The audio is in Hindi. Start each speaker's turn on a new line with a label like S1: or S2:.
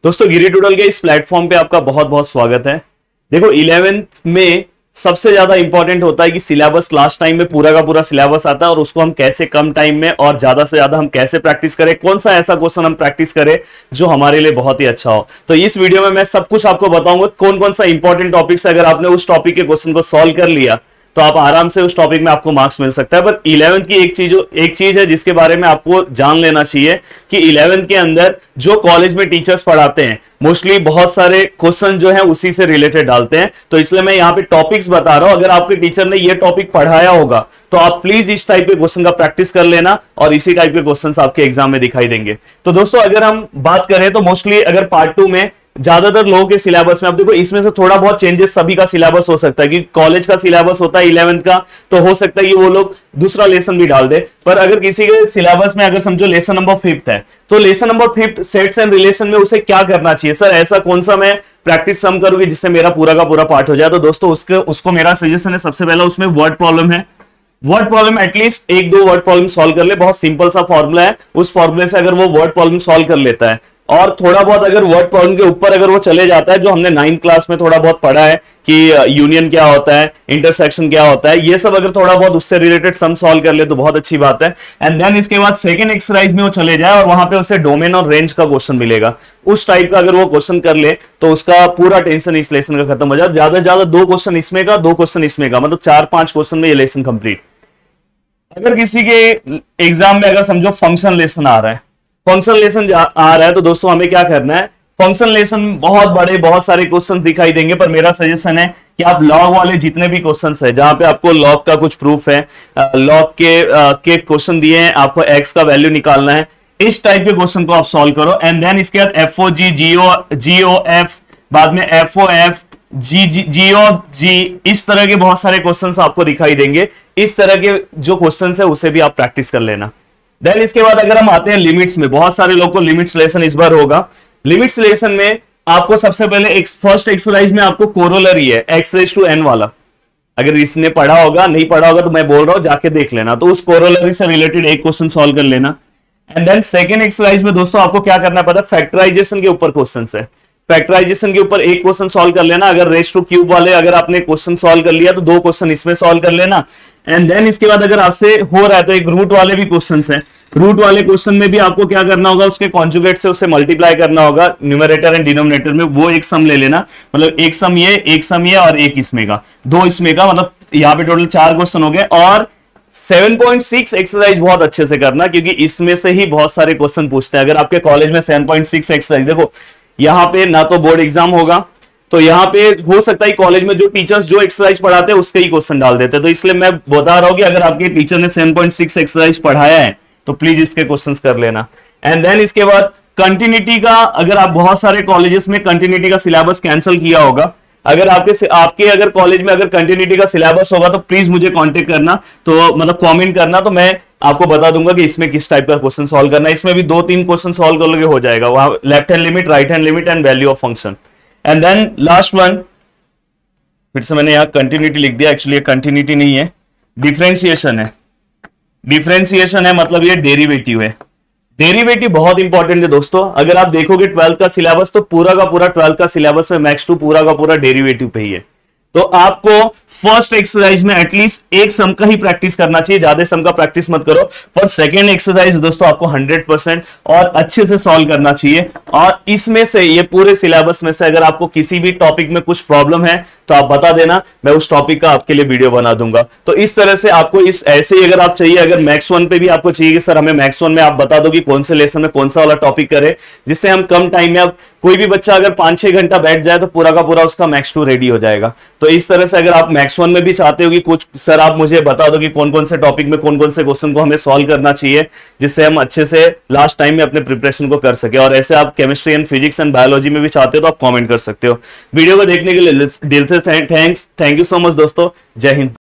S1: दोस्तों गिरी ट्यूटोरियल के इस प्लेटफॉर्म पे आपका बहुत बहुत स्वागत है। देखो 11th में सबसे ज्यादा इंपॉर्टेंट होता है कि सिलेबस लास्ट टाइम में पूरा का पूरा सिलेबस आता है और उसको हम कैसे कम टाइम में और ज्यादा से ज्यादा हम कैसे प्रैक्टिस करें, कौन सा ऐसा क्वेश्चन हम प्रैक्टिस करें जो हमारे लिए बहुत ही अच्छा हो। तो इस वीडियो में मैं सब कुछ आपको बताऊंगा कौन कौन सा इंपॉर्टेंट टॉपिक है। अगर आपने उस टॉपिक के क्वेश्चन को सॉल्व कर लिया तो आप आराम से उस टॉपिक में आपको मार्क्स मिल सकता है। पर 11th की एक चीज है जिसके बारे में आपको जान लेना चाहिए कि 11th के अंदर जो कॉलेज में टीचर्स पढ़ाते हैं मोस्टली बहुत सारे क्वेश्चन जो है उसी से रिलेटेड डालते हैं। तो इसलिए मैं यहाँ पे टॉपिक्स बता रहा हूं। अगर आपके टीचर ने ये टॉपिक पढ़ाया होगा तो आप प्लीज इस टाइप के क्वेश्चन का प्रैक्टिस कर लेना और इसी टाइप के क्वेश्चन आपके एग्जाम में दिखाई देंगे। तो दोस्तों अगर हम बात करें तो मोस्टली अगर पार्ट 2 में ज्यादातर लोगों के सिलेबस में आप देखो इसमें से थोड़ा बहुत चेंजेस सभी का सिलेबस हो सकता है कि कॉलेज का सिलेबस होता है 11th का, तो हो सकता है कि वो लोग दूसरा लेसन भी डाल दे। पर अगर किसी के सिलेबस में अगर समझो लेसन नंबर 5th है तो lesson number 5th sets and relation में उसे क्या करना चाहिए, सर ऐसा कौन सा मैं प्रैक्टिस सम करूंगी जिससे मेरा पूरा का पूरा पार्ट हो जाए। तो दोस्तों उसको मेरा सजेशन है, सबसे पहला उसमें वर्ड प्रॉब्लम है। Word problem at least 1-2 word problem solve कर ले, बहुत सिंपल सा फॉर्मूला है, उस फॉर्मूले से अगर वो वर्ड प्रॉब्लम सॉल्व कर लेता है और थोड़ा बहुत अगर वर्ड प्रॉब्लम के ऊपर अगर वो चले जाता है, जो हमने 9th क्लास में थोड़ा बहुत पढ़ा है कि यूनियन क्या होता है, इंटरसेक्शन क्या होता है, ये सब अगर थोड़ा बहुत उससे रिलेटेड सम सॉल्व कर ले तो बहुत अच्छी बात है। एंड देन इसके बाद सेकंड एक्सरसाइज में वो चले जाए और वहां पे उसे डोमेन और रेंज का क्वेश्चन मिलेगा, उस टाइप का अगर वो क्वेश्चन कर ले तो उसका पूरा टेंशन इस लेसन का खत्म हो जाए। ज्यादा से ज्यादा 2 क्वेश्चन इसमें का, 2 क्वेश्चन इसमें का, मतलब 4-5 क्वेश्चन में ये लेसन कंप्लीट। अगर किसी के एग्जाम में अगर समझो फंक्शन लेसन आ रहा है, फंक्शन लेसन आ रहा है तो दोस्तों हमें क्या करना है, फंक्शन लेसन बहुत बड़े बहुत सारे क्वेश्चंस दिखाई देंगे, पर मेरा सजेशन है कि आप लॉग वाले जितने भी क्वेश्चंस है जहां पे आपको लॉग का कुछ प्रूफ है, लॉग के क्वेश्चन दिए हैं, आपको एक्स का वैल्यू निकालना है, इस टाइप के क्वेश्चन को आप सॉल्व करो। एंड देन इसके बाद एफओजी, जीओएफ, बाद में एफओएफ, जी, इस तरह के बहुत सारे क्वेश्चंस आपको दिखाई देंगे। इस तरह के जो क्वेश्चंस है उसे भी आप प्रैक्टिस कर लेना। देन इसके बाद अगर हम आते हैं लिमिट्स में, बहुत सारे लोग को लिमिट्स लेसन इस बार होगा। लिमिट्स लेसन में आपको सबसे पहले फर्स्ट एक्सरसाइज में आपको कोरोलरी है x⁻n वाला, अगर इसने पढ़ा होगा, नहीं पढ़ा होगा तो मैं बोल रहा हूं जाके देख लेना, तो उस कोरोलरी से रिलेटेड एक क्वेश्चन सॉल्व कर लेना। एंड देन सेकेंड एक्सरसाइज में दोस्तों आपको क्या करना पड़ता है, फैक्टराइजेशन के ऊपर क्वेश्चन है, फैक्टराइजेशन के ऊपर एक क्वेश्चन सॉल्व कर लेना। अगर रेस टू क्यूब वाले अगर आपने क्वेश्चन सॉल्व कर लिया तो 2 क्वेश्चन इसमें सॉल्व कर लेना। एंड देन इसके बाद अगर आपसे हो रहा है तो एक रूट वाले भी क्वेश्चन हैं, रूट वाले क्वेश्चन में भी आपको क्या करना होगा, उसके कॉन्जुगेट से उसे मल्टीप्लाई करना होगा न्यूमरेटर एंड डिनोमिनेटर में, वो एक सम ले लेना, मतलब एक सम ये और एक इसमें का, 2 इसमें का, मतलब यहाँ पे टोटल 4 क्वेश्चन हो गए। और 7.6 एक्सरसाइज बहुत अच्छे से करना क्योंकि इसमें से ही बहुत सारे क्वेश्चन पूछते हैं। अगर आपके कॉलेज में 7.6 एक्सरसाइज, देखो यहाँ पे ना तो बोर्ड एग्जाम होगा तो यहाँ पे हो सकता है कॉलेज में जो टीचर्स जो एक्सरसाइज पढ़ाते हैं उसके ही क्वेश्चन डाल देते हैं। तो इसलिए मैं बता रहा हूं कि अगर आपके टीचर ने 7.6 एक्सरसाइज पढ़ाया है तो प्लीज इसके क्वेश्चंस कर लेना। एंड देन इसके बाद कंटिन्यूटी का, अगर आप बहुत सारे कॉलेजेस में कंटिन्यूटी का सिलेबस कैंसिल किया होगा, अगर आपके अगर कॉलेज में अगर कंटिन्यूटी का सिलेबस होगा तो प्लीज मुझे कांटेक्ट करना, तो मतलब कमेंट करना, तो मैं आपको बता दूंगा कि इसमें किस टाइप का क्वेश्चन सॉल्व करना है। इसमें भी 2-3 क्वेश्चन सॉल्व कर लोगे हो जाएगा, वहां left hand limit, right hand limit and value of function. And then last one, फिर से मैंने यहां कंटिन्यूटी लिख दिया, एक्चुअली ये कंटिन्यूटी नहीं है, डिफरेंशिएशन है। डिफरेंशिएशन है मतलब ये डेरिवेटिव है। डेरिवेटिव बहुत इंपॉर्टेंट है दोस्तों। अगर आप देखोगे 12th का सिलेबस तो पूरा का पूरा 12th का सिलेबस में मैक्स 2 पूरा का पूरा डेरिवेटिव पे ही है। तो आपको फर्स्ट एक्सरसाइज में एटलीस्ट एक सम का ही प्रैक्टिस करना चाहिए, ज्यादा सम का प्रैक्टिस मत करो। पर सेकेंड एक्सरसाइज दोस्तों आपको 100% और अच्छे से सॉल्व करना चाहिए। और इसमें से ये पूरे सिलेबस में से अगर आपको किसी भी टॉपिक में कुछ प्रॉब्लम है तो आप बता देना, मैं उस टॉपिक का आपके लिए वीडियो बना दूंगा। तो इस तरह से आपको इस ऐसे ही अगर आप चाहिए, अगर मैक्स 1 पे भी आपको चाहिए कि सर हमें मैक्स 1 में आप बता दो कि कौन से लेसन में कौन सा वाला टॉपिक करे, जिससे हम कम टाइम में, आप कोई भी बच्चा अगर 5-6 घंटा बैठ जाए तो पूरा का पूरा उसका मैक्स 2 रेडी हो जाएगा। तो इस तरह से अगर आप मैक्स 1 में भी चाहते हो कि कुछ सर आप मुझे बता दो कि कौन कौन से टॉपिक में कौन कौन से क्वेश्चन को हमें सॉल्व करना चाहिए, जिससे हम अच्छे से लास्ट टाइम में अपने प्रिपरेशन को कर सके, और ऐसे आप chemistry and physics and biology में भी चाहते हो तो आप कमेंट कर सकते हो। वीडियो को देखने के लिए दिल से थैंक यू सो मच दोस्तों। जय हिंद।